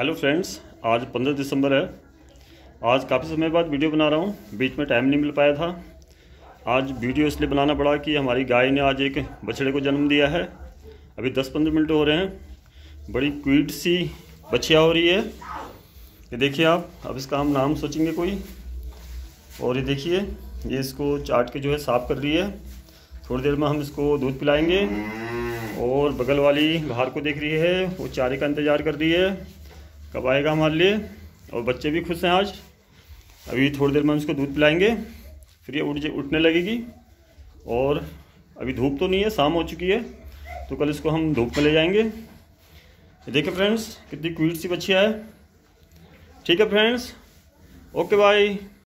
Hello friends, आज 15 दिसंबर है। आज काफ़ी समय बाद वीडियो बना रहा हूँ, बीच में टाइम नहीं मिल पाया था। आज वीडियो इसलिए बनाना पड़ा कि हमारी गाय ने आज एक बछड़े को जन्म दिया है। अभी 10-15 मिनट हो रहे हैं। बड़ी क्यूट सी बछिया हो रही है। ये देखिए आप, अब इसका हम नाम सोचेंगे कोई। और ये देखिए, ये इसको चाट के जो है साफ़ कर रही है। थोड़ी देर में हम इसको दूध पिलाएंगे। और बगल वाली बाहर को देख रही है, वो चारे का इंतज़ार कर रही है कब आएगा हमारे लिए। और बच्चे भी खुश हैं आज। अभी थोड़ी देर में हम इसको दूध पिलाएंगे, फिर ये उठने लगेगी। और अभी धूप तो नहीं है, शाम हो चुकी है, तो कल इसको हम धूप में ले जाएंगे। देखिए फ्रेंड्स, कितनी क्यूट सी बच्चियाँ है। ठीक है फ्रेंड्स, ओके बाय।